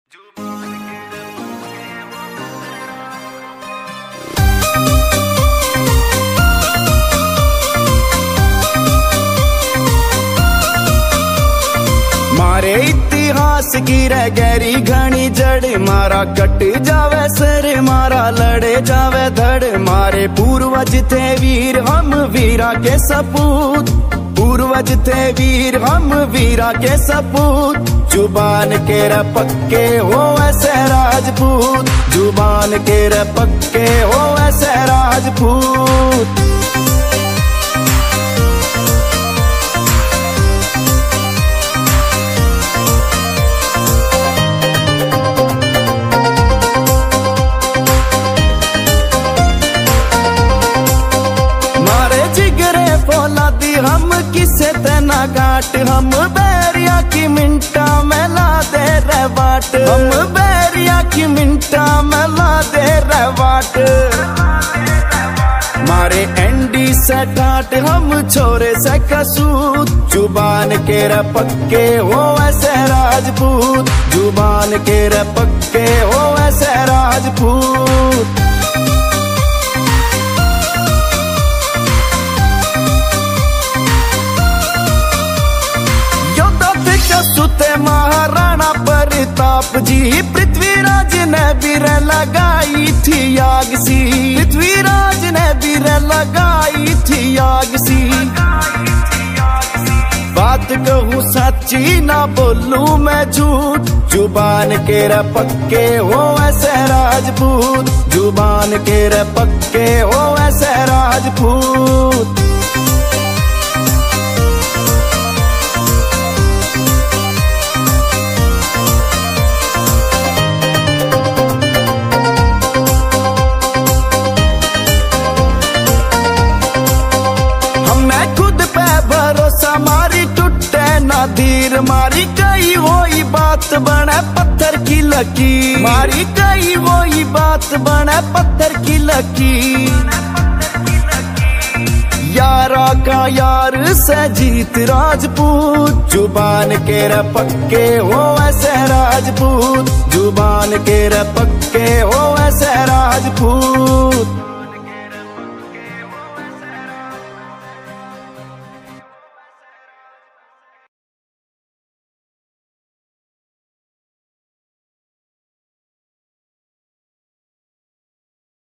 मारे इतिहास की रह गहरी घनी जड़, मारा कट जावे सर मारा लड़े जावे धड़। मारे पूर्वज थे वीर हम वीरा के सपूत, पूर्वज थे वीर हम वीरा के सपूत। जुबान के रे पक्के हो ऐसे राजपूत, जुबान के रे पक्के हो ऐसे राजपूत। दी हम किसे तना घाट, हम बैरिया की मिंटा में ला दे रे बाट, हम बैरिया की मिंटा में ला दे रे बाट। मारे एंडी से ठाट हम छोरे से कसूत, जुबान के रे पक्के हो ऐसे राजपूत, जुबान के रे पक्के हो ऐसे राजपूत। सुते महाराणा प्रताप जी, पृथ्वीराज ने बीर लगाई थी आग सी, पृथ्वीराज ने बीर लगाई थी आग सी। बात कहूँ सच्ची ना बोलूं मैं झूठ, जुबान के रे पक्के हो ऐसे राजपूत, जुबान के रे पक्के हो ऐसे राजपूत। मारी टूटे ना धीर, मारी कई वही बात बने पत्थर की लकीर, मारी कई वही बात बने पत्थर की लकीर। यारा का यार से जीत राजपूत, जुबान के रे पक्के हो ऐसे राजपूत, जुबान के रे पक्के हो ऐसे राजपूत।